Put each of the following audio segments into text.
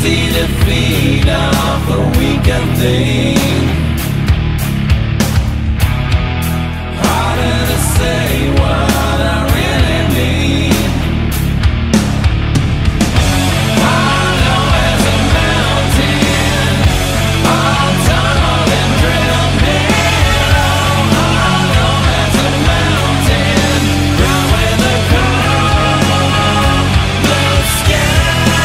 easy to feed off a weaker thing. Harder to say what I really mean. Hollow as a mountain, all tunneled and drilled narrow. Hollow as a mountain, ground with a cold blue sky.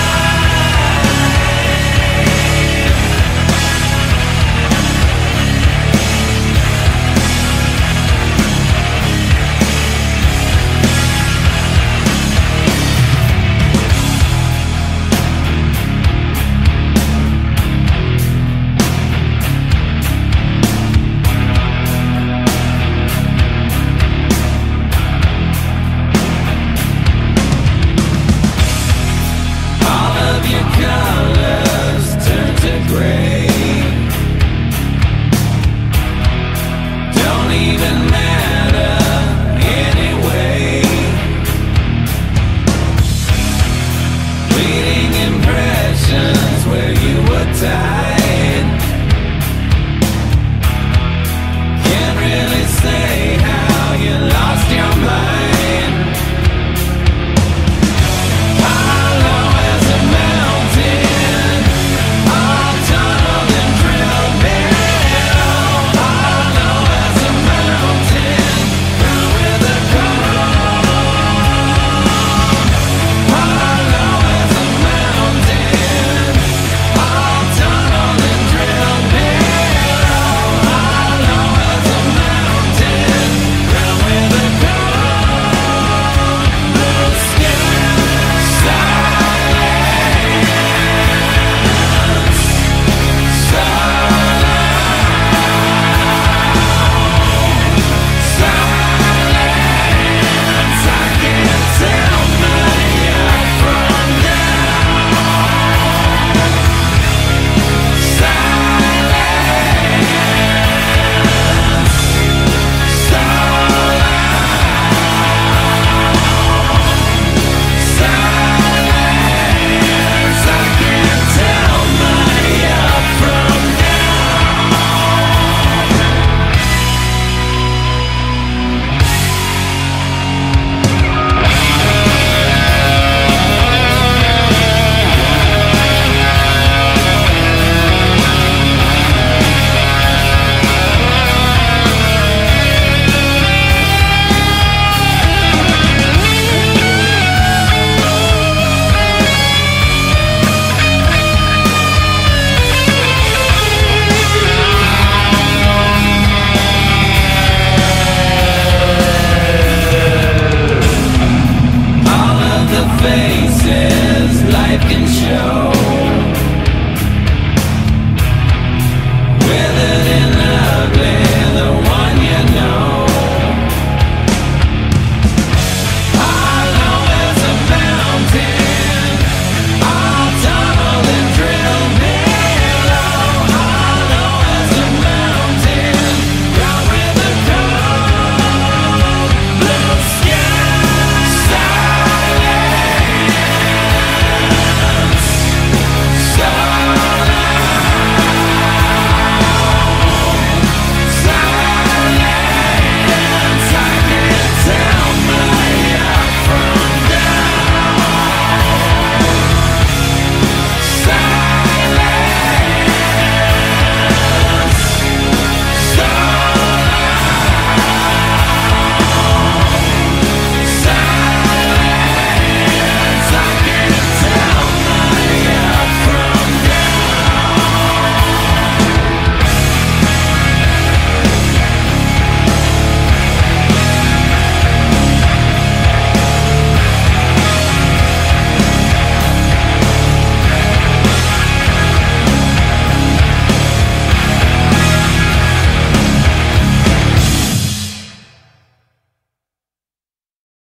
All of your colors turn to gray. Don't even matter anyway. Fleeting impressions where you were tied. Can't really say how you lost your mind. Hollow as a mountain, all tunneled and drilled narrow. Hollow as a mountain, ground with a cold. Hollow as a mountain, all tunneled and drilled narrow. Hollow as a mountain, ground with a cold blue sky. All of the faces